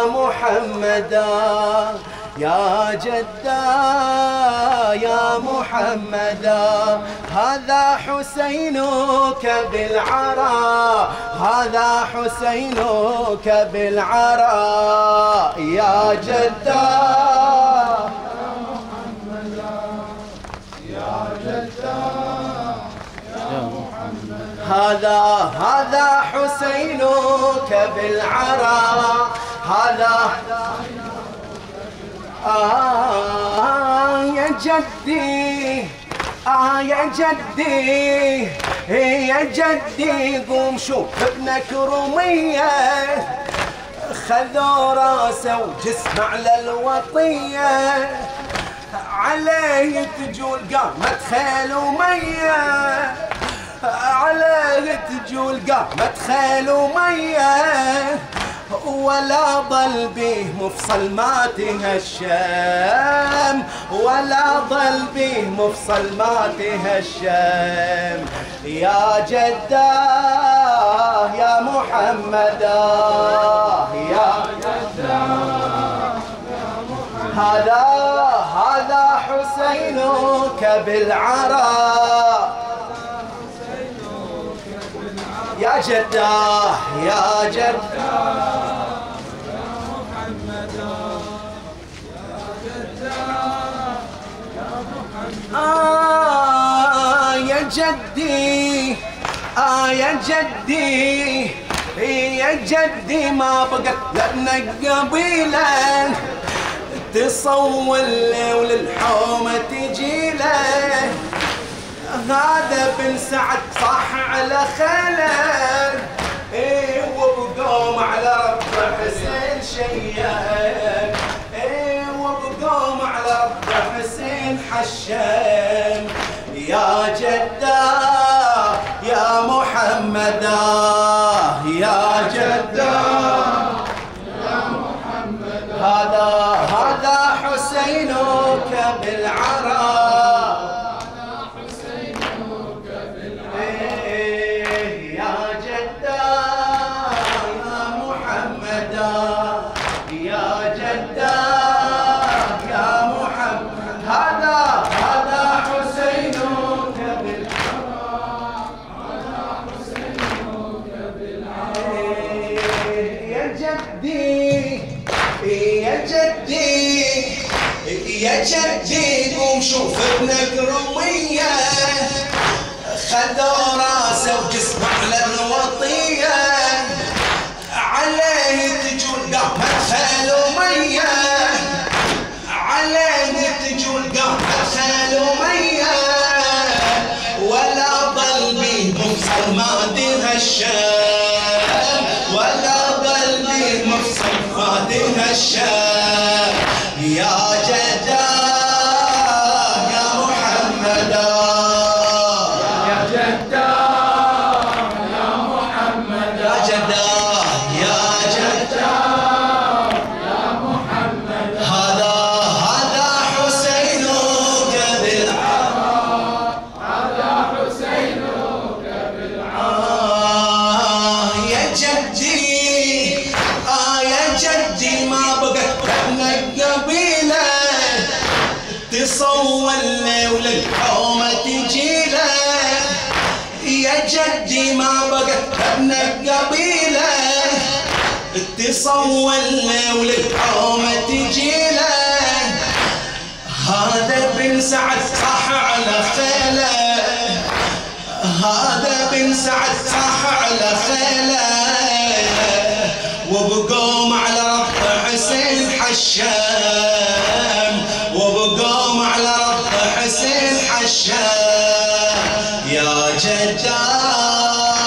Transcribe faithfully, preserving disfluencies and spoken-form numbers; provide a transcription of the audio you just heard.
محمدا يا جدا يا محمدا. هذا حسينك بالعراء هذا حسينك بالعراء يا جدا يا محمدا يا جدا يا محمدا. هذا هذا حسينك بالعراء هذا آه يا جدي آه يا جدي يا جدي قوم شوف ابنك رمية خذوا راسه وجسمه على الوطية عليه تجول قامت خيل ومية عليه تجول قامت خيل ومية ولا ضل به مفصل ما تهشم ولا ضل به مفصل ما تهشم يا جدا يا محمدا يا جدا يا محمدا. هذا هذا حسينك بالعراء يا جدا يا جدا يا محمدا يا جدا يا محمدا. آه يا جدي آه يا جدي يا جدي ما بقت لابنك قبيلة تصور له وللحومة تجيله. هذا بن سعد صح على خيله ايه وبقوم على رب حسين شيان ايه وبقوم على رب حسين حشام يا جدا يا محمدا يا جدا يا محمدا. هذا هذا حسينك بالعراء يا جدي قوم شوف ابنك رمية خذوا راسه وجسمه على الوطية عليه تجول قامت خيل ومية عليه تجول قامت خيل ومية ولا ضل به مفصل ما تهشم ولا ضل به مفصل ما تهشم يا جدا يا محمدا يا جدا يا محمدا يا جدا يا جدا يا محمدا. هذا هذا حسينك بالعراء هذا حسينك بالعراء آه يا جدي آه يا جدي ما بقت ابنك قبيلة تصور له وللحومة تجيله يا جدي ما بقت ابنك قبيلة تصور له وللحومة تجيله. هذا بن سعد صح على خيله هذا بن سعد صح على خيله وبقوم على رب حسين حشام وبقوم على رب حسين حشام يا جدا